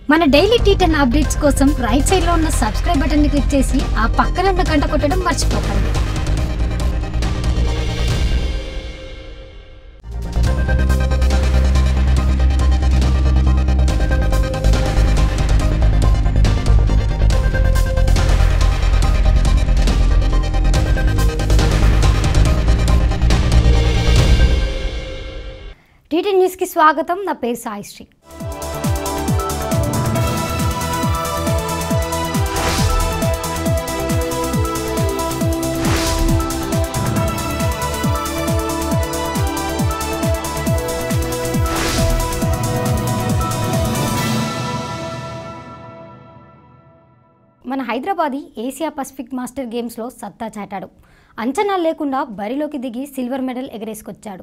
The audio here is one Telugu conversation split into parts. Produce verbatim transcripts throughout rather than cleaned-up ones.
మన డైలీ టీ టెన్ అప్డేట్స్ కోసం రైట్ సైడ్ లో ఉన్న సబ్స్క్రైబ్ బటన్ ని క్లిక్ చేసి ఆ పక్కన ఉన్న గంట కొట్టడం మర్చిపోకండి. టీ టెన్ న్యూస్ కి స్వాగతం. నా పేరు సాయిశ్రీ. మన హైదరాబాదీ ఏసియా పసిఫిక్ మాస్టర్ గేమ్స్లో సత్తా చాటాడు. అంచనాలు లేకుండా బరిలోకి దిగి సిల్వర్ మెడల్ ఎగరేసుకొచ్చాడు.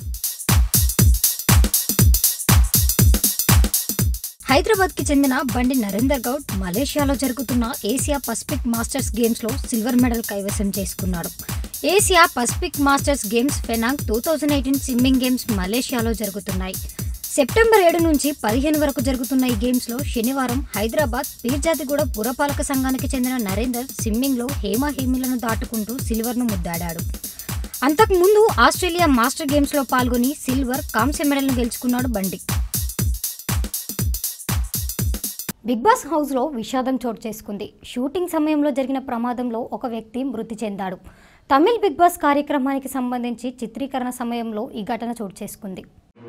హైదరాబాద్కి చెందిన బండి నరేందర్ గౌడ్ మలేషియాలో జరుగుతున్న ఏసియా పసిఫిక్ మాస్టర్స్ గేమ్స్లో సిల్వర్ మెడల్ కైవసం చేసుకున్నాడు. Asia Pacific masters games Penang two thousand eighteen swimming games మలేషియాలో జరుగుతున్నాయి. సెప్టెంబర్ ఏడు నుంచి పదిహేను వరకు జరుగుతున్న ఈ గేమ్స్లో శనివారం హైదరాబాద్ పీర్జాతిగూడ పురపాలక సంఘానికి చెందిన నరేందర్ స్విమ్మింగ్లో హేమహేమిలను దాటుకుంటూ సిల్వర్ను ముద్దాడాడు. అంతకుముందు ఆస్ట్రేలియా మాస్టర్ గేమ్స్లో పాల్గొని సిల్వర్, కాంస్య మెడల్ను గెలుచుకున్నాడు బండి. బిగ్ బాస్ హౌస్లో విషాదం చోటు చేసుకుంది. షూటింగ్ సమయంలో జరిగిన ప్రమాదంలో ఒక వ్యక్తి మృతి చెందాడు. తమిళ్ బిగ్ బాస్ కార్యక్రమానికి సంబంధించి చిత్రీకరణ సమయంలో ఈ ఘటన చోటు చేసుకుంది.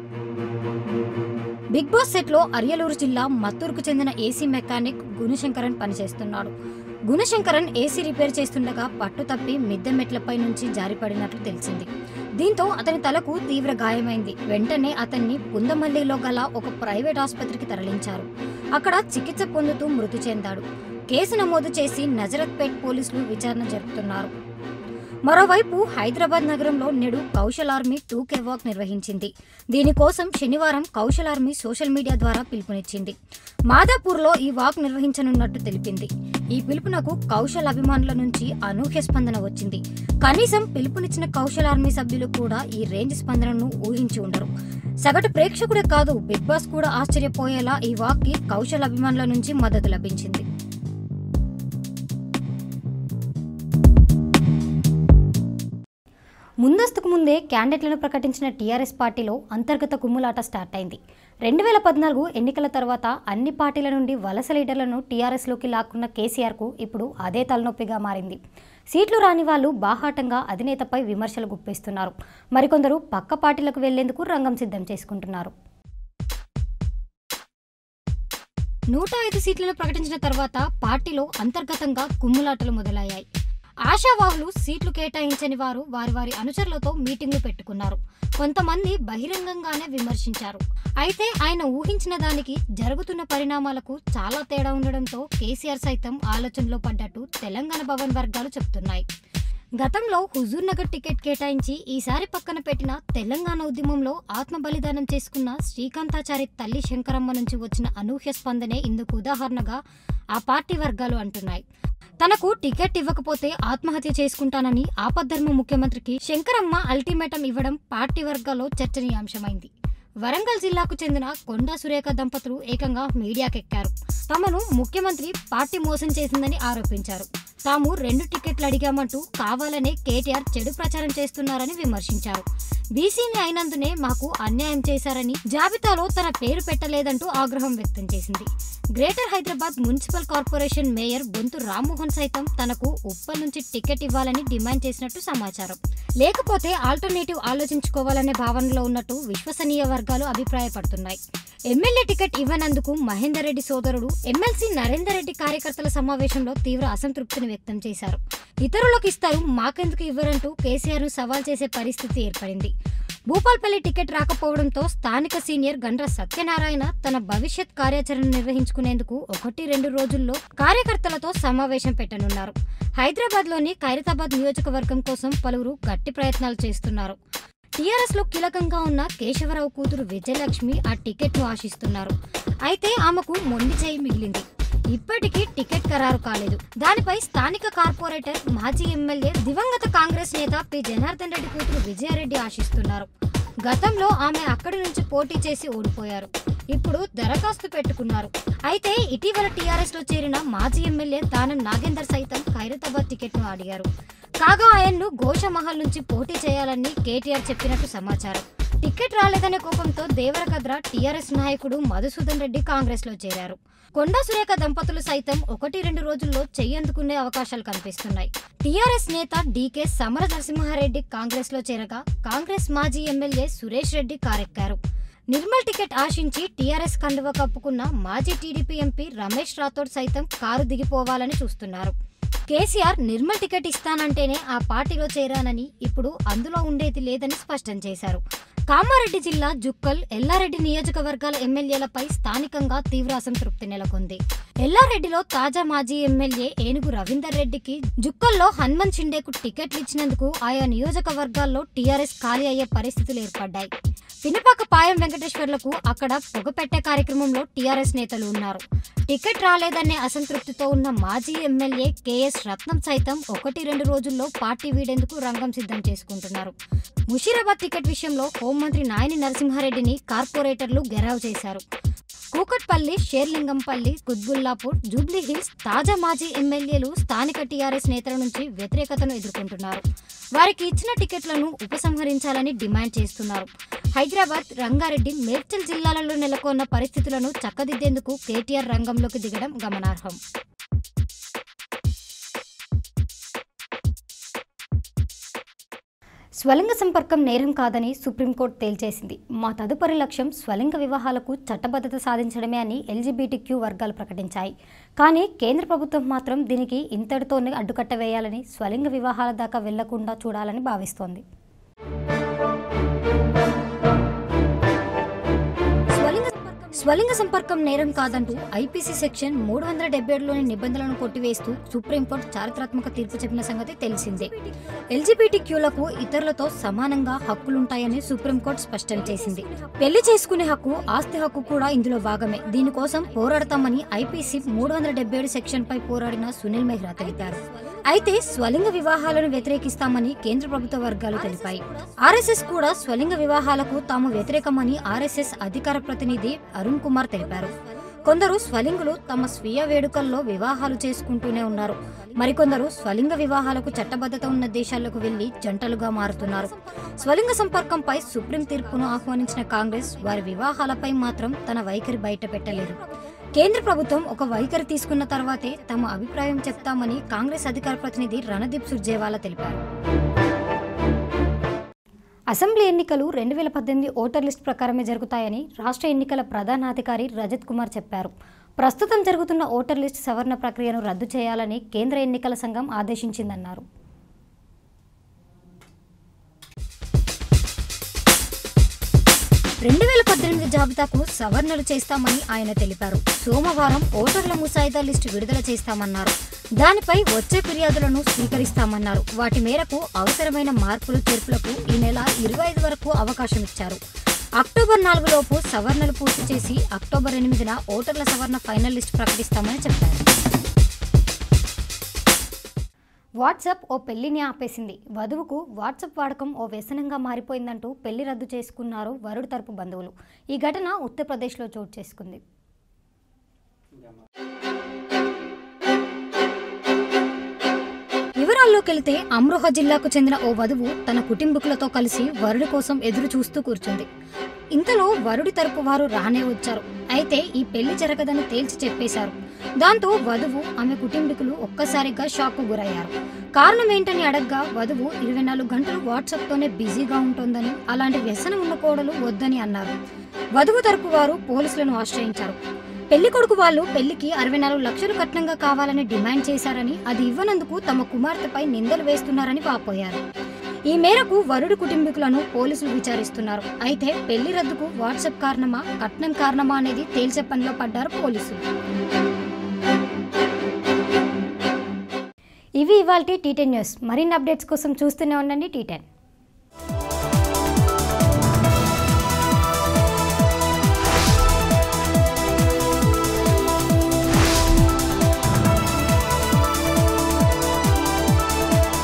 బిగ్ బాస్ సెట్లో అరియలూరు జిల్లా మత్తూరుకు చెందిన ఏసీ మెకానిక్ గుణశంకరన్ పనిచేస్తున్నాడు. గుణశంకరన్ ఏసీ రిపేర్ చేస్తుండగా పట్టు తప్పి మిద్దె మెట్లపై నుంచి జారిపడినట్లు తెలిసింది. దీంతో అతని తలకు తీవ్ర గాయమైంది. వెంటనే అతన్ని పుందమల్లిలో గల ఒక ప్రైవేట్ ఆసుపత్రికి తరలించారు. అక్కడ చికిత్స పొందుతూ మృతి చెందాడు. కేసు నమోదు చేసి నజరత్పేట్ పోలీసులు విచారణ జరుపుతున్నారు. మరోవైపు హైదరాబాద్ నగరంలో నేడు Kaushal army two K walk నిర్వహించింది. దీనికోసం శనివారం కౌశల్ ఆర్మీ సోషల్ మీడియా ద్వారా పిలుపునిచ్చింది. మాదాపూర్లో ఈ వాక్ నిర్వహించనున్నట్టు తెలిపింది. ఈ పిలుపునకు కౌశల్ అభిమానుల నుంచి అనూహ్య స్పందన వచ్చింది. కనీసం పిలుపునిచ్చిన కౌశల్ ఆర్మీ సభ్యులు కూడా ఈ రేంజ్ స్పందనను ఊహించి ఉండరు. సగటు ప్రేక్షకుడే కాదు, బిగ్ బాస్ కూడా ఆశ్చర్యపోయేలా ఈ వాక్ కి కౌశల్ అభిమానుల నుంచి మద్దతు లభించింది. ముందస్తుకు ముందే క్యాండిడేట్లను ప్రకటించిన టీఆర్ఎస్ పార్టీలో అంతర్గత కుమ్ములాట స్టార్ట్ అయింది. రెండు వేల పద్నాలుగు ఎన్నికల తర్వాత అన్ని పార్టీల నుండి వలస లీడర్లను టీఆర్ఎస్లోకి లాక్కున్న కేసీఆర్కు ఇప్పుడు అదే తలనొప్పిగా మారింది. సీట్లు రాని వాళ్ళు బాహాటంగా అధినేతపై విమర్శలు గుప్పిస్తున్నారు. మరికొందరు పక్క పార్టీలకు వెళ్లేందుకు రంగం సిద్ధం చేసుకుంటున్నారు. నూట ఐదు సీట్లను ప్రకటించిన తర్వాత పార్టీలో అంతర్గతంగా కుమ్ములాటలు మొదలయ్యాయి. ఆశావాహులు సీట్లు కేటాయించని వారు వారి వారి అనుచరులతో మీటింగ్లు పెట్టుకున్నారు. కొంతమంది బహిరంగంగానే విమర్శించారు. అయితే ఆయన ఊహించిన దానికి జరుగుతున్న పరిణామాలకు చాలా తేడా ఉండడంతో కేసీఆర్ సైతం ఆలోచనలో పడ్డట్టు తెలంగాణ భవన్ వర్గాలు చెబుతున్నాయి. గతంలో హుజూర్ నగర్ టికెట్ కేటాయించి ఈసారి పక్కన పెట్టిన తెలంగాణ ఉద్యమంలో ఆత్మ బలిదానం చేసుకున్న శ్రీకాంతాచారి తల్లి శంకరమ్మ నుంచి వచ్చిన అనూహ్య స్పందనే ఇందుకు ఉదాహరణగా ఆ పార్టీ వర్గాలు అంటున్నాయి. తనకు టికెట్ ఇవ్వకపోతే ఆత్మహత్య చేసుకుంటానని ఆపద్ధర్మ ముఖ్యమంత్రికి శంకరమ్మ అల్టిమేటం ఇవ్వడం పార్టీ వర్గాల్లో చర్చనీయాంశమైంది. వరంగల్ జిల్లాకు చెందిన కొండా సురేఖ దంపతులు ఏకంగా మీడియాకెక్కారు. తమను ముఖ్యమంత్రి పార్టీ మోసం చేసిందని ఆరోపించారు. తాము రెండు టికెట్లు అడిగామంటూ కావాలనే కేటీఆర్ చెడు ప్రచారం చేస్తున్నారని విమర్శించారు. బీసీని అయినందునే మాకు అన్యాయం చేశారని జాబితాలో తన పేరు పెట్టలేదంటూ ఆగ్రహం వ్యక్తం చేసింది. Greater Hyderabad municipal corporation mayor Bonthu Rammohan సైతం తనకు ఉప్పల్ నుంచి టికెట్ ఇవ్వాలని డిమాండ్ చేసినట్టు సమాచారం. లేకపోతే ఆల్టర్నేటివ్ ఆలోచించుకోవాలనే భావనలో ఉన్నట్టు విశ్వసనీయ వర్గాలు అభిప్రాయపడుతున్నాయి. ఎమ్మెల్యే టికెట్ ఇవ్వనందుకు మహేందర్ రెడ్డి సోదరుడు ఎమ్మెల్సీ నరేందర్ రెడ్డి కార్యకర్తల సమావేశంలో తీవ్ర అసంతృప్తిని వ్యక్తం చేశారు. ఇతరులకు ఇస్తారు, మాకెందుకు ఇవ్వరంటూ కేసీఆర్ ను సవాల్ చేసే పరిస్థితి ఏర్పడింది. భూపాల్పల్లి టికెట్ రాకపోవడంతో స్థానిక సీనియర్ గండ్ర సత్యనారాయణ తన భవిష్యత్ కార్యాచరణ నిర్వహించుకునేందుకు ఒకటి రెండు రోజుల్లో కార్యకర్తలతో సమావేశం పెట్టనున్నారు. హైదరాబాద్ లోని ఖైరతాబాద్ నియోజకవర్గం కోసం పలువురు గట్టి ప్రయత్నాలు చేస్తున్నారు. టీఆర్ఎస్ లో కీలకంగా ఉన్న కేశవరావు కూతురు విజయలక్ష్మి ఆ టికెట్ ను ఆశిస్తున్నారు. అయితే ఆమెకు మొండి చేయి మిగిలింది. ఇప్పటికీ టికెట్ ఖరారు కాలేదు. దానిపై స్థానిక కార్పొరేటర్, మాజీ ఎమ్మెల్యే, దివంగత కాంగ్రెస్ నేత పి జనార్దన్ రెడ్డి కూతురు విజయారెడ్డి ఆశిస్తున్నారు. గతంలో ఆమె అక్కడి నుంచి పోటీ చేసి ఓడిపోయారు. ఇప్పుడు దరఖాస్తు పెట్టుకున్నారు. అయితే ఇటీవల టీఆర్ఎస్ లో చేరిన మాజీ ఎమ్మెల్యే దానం నాగేందర్ సైతం ఖైరతాబాద్ టికెట్ ను అడిగారు. కాగా ఆయన్ను గోషమహల్ నుంచి పోటీ చేయాలని కేటీఆర్ చెప్పినట్టు సమాచారం. టికెట్ రాలేదనే కోపంతో దేవరకద్ర టీఆర్ఎస్ నాయకుడు మధుసూదన్ రెడ్డి కాంగ్రెస్ లో చేరారు. కొండా సురేఖ దంపతులు సైతం ఒకటి రెండు రోజుల్లో చెయ్యందుకునే అవకాశాలు కనిపిస్తున్నాయి. టీఆర్ఎస్ నేత డీకే సమర నరసింహారెడ్డి కాంగ్రెస్ లో చేరగా కాంగ్రెస్ మాజీ ఎమ్మెల్యే సురేష్ రెడ్డి కారెక్కారు. నిర్మల్ టికెట్ ఆశించి టీఆర్ఎస్ కండువ కప్పుకున్న మాజీ టీడీపీ ఎంపీ రమేష్ రాథోడ్ సైతం కారు దిగిపోవాలని చూస్తున్నారు. కేసీఆర్ నిర్మల్ టికెట్ ఇస్తానంటేనే ఆ పార్టీలో చేరానని, ఇప్పుడు అందులో ఉండేది లేదని స్పష్టం చేశారు. కామారెడ్డి జిల్లా జుక్కల్, ఎల్లారెడ్డి నియోజకవర్గాల ఎమ్మెల్యేలపై స్థానికంగా తీవ్ర అసంతృప్తి నెలకొంది. ఎల్లారెడ్డిలో తాజా మాజీ ఎమ్మెల్యే ఏనుగు రవీందర్ రెడ్డికి జుక్కల్లో హనుమంత్ షిండేకు టికెట్లు ఇచ్చినందుకు ఆయా నియోజకవర్గాల్లో టీఆర్ఎస్ ఖాళీ అయ్యే పరిస్థితులు ఏర్పడ్డాయి. పినపాక పాయం వెంకటేశ్వర్లకు అక్కడ పొగపెట్టే కార్యక్రమంలో టీఆర్ఎస్ నేతలు ఉన్నారు. టికెట్ రాలేదనే అసంతృప్తితో ఉన్న మాజీ ఎమ్మెల్యే కేఎస్ రత్నం సైతం ఒకటి రెండు రోజుల్లో పార్టీ వీడేందుకు రంగం సిద్ధం చేసుకుంటున్నారు. ముషీరాబాద్ టికెట్ విషయంలో హోంమంత్రి నాయని నరసింహారెడ్డిని కార్పొరేటర్లు గెరావ్ చేశారు. కూకట్పల్లి, షేర్లింగంపల్లి, కుత్బుల్లాపూర్, జూబ్లీ హిల్స్ తాజా మాజీ ఎమ్మెల్యేలు స్థానిక టీఆర్ఎస్ నేతల నుంచి వ్యతిరేకతను ఎదుర్కొంటున్నారు. వారికి ఇచ్చిన టికెట్లను ఉపసంహరించాలని డిమాండ్ చేస్తున్నారు. హైదరాబాద్, రంగారెడ్డి, మేడ్చల్ జిల్లాలలో నెలకొన్న పరిస్థితులను చక్కదిద్దేందుకు కేటీఆర్ రంగంలోకి దిగడం గమనార్హం. స్వలింగ సంపర్కం నేరం కాదని సుప్రీంకోర్టు తేల్చేసింది. మా తదుపరి లక్ష్యం స్వలింగ వివాహాలకు చట్టబద్ధత సాధించడమే అని ఎల్జీబీటీక్యూ వర్గాలు ప్రకటించాయి. కానీ కేంద్ర ప్రభుత్వం మాత్రం దీనికి ఇంతటితోనే అడ్డుకట్ట వేయాలని, స్వలింగ వివాహాల దాకా వెళ్లకుండా చూడాలని భావిస్తోంది. స్వలింగ సంపర్కం నేరం కాదంటూ ఐపీసీ సెక్షన్ మూడు వందల డెబ్బై ఏడులోని నిబంధనలను కొట్టివేస్తూ సుప్రీంకోర్టు చారిత్రాత్మక తీర్పు చెప్పిన సంగతి తెలిసిందే. ఎల్జీబీటీక్యూలకు ఇతరులతో సమానంగా హక్కులుంటాయని సుప్రీంకోర్టు స్పష్టం చేసింది. పెళ్లి చేసుకునే హక్కు, ఆస్తి హక్కు కూడా ఇందులో భాగమే. దీనికోసం పోరాడతామని ఐపీసీ మూడు వందల డెబ్బై ఏడు సెక్షన్ పై పోరాడిన సునీల్ మెహ్రా తెలిపారు. అయితే స్వలింగ వివాహాలను వ్యతిరేకిస్తామని కేంద్ర ప్రభుత్వ వర్గాలు తెలిపాయి. ఆర్ఎస్ఎస్ కూడా స్వలింగ వివాహాలకు తాము వ్యతిరేకమని ఆర్ఎస్ఎస్ అధికార ప్రతినిధి అరుణ్ కుమార్ తెలిపారు. కొందరు స్వలింగులు తమ స్వీయ వేడుకల్లో వివాహాలు చేసుకుంటూనే ఉన్నారు. మరికొందరు స్వలింగ వివాహాలకు చట్టబద్ధత ఉన్న దేశాలకు వెళ్లి జంటలుగా మారుతున్నారు. స్వలింగ సంపర్కంపై సుప్రీం తీర్పును ఆహ్వానించిన కాంగ్రెస్ వారి వివాహాలపై మాత్రం తన వైఖరి బయట పెట్టలేదు. కేంద్ర ప్రభుత్వం ఒక వైఖరి తీసుకున్న తర్వాతే తమ అభిప్రాయం చెప్తామని కాంగ్రెస్ అధికార ప్రతినిధి రణదీప్ సుర్జేవాలా తెలిపారు. అసెంబ్లీ ఎన్నికలు రెండు వేల పద్దెనిమిది ఓటర్ లిస్ట్ ప్రకారమే జరుగుతాయని రాష్ట్ర ఎన్నికల ప్రధానాధికారి రజత్ కుమార్ చెప్పారు. ప్రస్తుతం జరుగుతున్న ఓటర్ లిస్ట్ సవరణ ప్రక్రియను రద్దు చేయాలని కేంద్ర ఎన్నికల సంఘం ఆదేశించిందన్నారు. రెండు వేల పద్దెనిమిది జాబితాకు సవరణలు చేస్తామని ఆయన తెలిపారు. సోమవారం ఓటర్ల ముసాయిదా లిస్టు విడుదల చేస్తామన్నారు. దానిపై వచ్చే ఫిర్యాదులను స్వీకరిస్తామన్నారు. వాటి మేరకు అవసరమైన మార్పులు చేర్పులకు ఈ నెల ఇరవై ఐదు వరకు అవకాశం ఇచ్చారు. అక్టోబర్ నాలుగు లోపు సవరణలు పూర్తి చేసి అక్టోబర్ ఎనిమిదిన ఓటర్ల సవరణ ఫైనల్ లిస్టు ప్రకటిస్తామని చెప్పారు. వాట్సాప్ ఓ పెళ్లిని ఆపేసింది. వధువుకు వాట్సాప్ వాడకం ఓ వ్యసనంగా మారిపోయిందంటూ పెళ్లి రద్దు చేసుకున్నారు వరుడి తరపు బంధువులు. ఈ ఘటన ఉత్తరప్రదేశ్లో చోటు చేసుకుంది. వివరాల్లోకి వెళితే అమ్రోహా జిల్లాకు చెందిన ఓ వధువు తన కుటుంబీకులతో కలిసి వరుడి కోసం ఎదురు చూస్తూ కూర్చుంది. ఇంతలో వరుడి తరపు వారు రానే వచ్చారు. అయితే ఈ పెళ్లి జరగదని తేల్చి చెప్పేశారు. దాంతో వధువు, ఆమె కుటుంబీకులు ఒక్కసారిగా షాక్ కు గురయ్యారు. కారణం ఏంటని అడగ్గా వధువు ఇరవై నాలుగు గంటలు వాట్సాప్ తోనే బిజీగా ఉంటోందని, అలాంటి వ్యసనం ఉన్న కోడలు వద్దని అన్నారు. వధువు తరపు వారు పోలీసులను ఆశ్రయించారు. పెళ్లి కొడుకు వాళ్ళు పెళ్లికి అరవై నాలుగు లక్షలు కట్నంగా కావాలని డిమాండ్ చేశారని, అది ఇవ్వనందుకు తమ కుమార్తెపై నిందలు వేస్తున్నారని వాపోయారు. ఈ మేరకు వరుడి కుటుంబీకులను పోలీసులు విచారిస్తున్నారు. అయితే పెళ్లి రద్దుకు వాట్సాప్ కారణమా, కట్నం కారణమా అనేది తేల్చే పనిలో పడ్డారు పోలీసులు. ఇవి ఇవాల్టి టీ టెన్ న్యూస్. మరిన్ని అప్డేట్స్ కోసం చూస్తూనే ఉండండి టీ టెన్.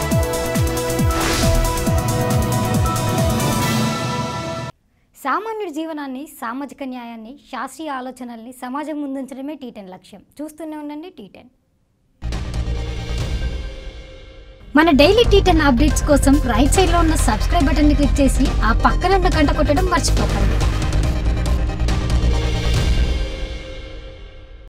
సామాన్యుడి జీవనాన్ని, సామాజిక న్యాయాన్ని, శాస్త్రీయ ఆలోచనల్ని సమాజం ముందుంచడమే టీ టెన్ లక్ష్యం. చూస్తూనే ఉండండి టీ టెన్. మన డైలీ టీ టెన్ అప్డేట్స్ కోసం రైట్ సైడ్లో ఉన్న సబ్స్క్రైబ్ బటన్ని క్లిక్ చేసి ఆ పక్కన ఉన్న గంట కొట్టడం మర్చిపోకండి.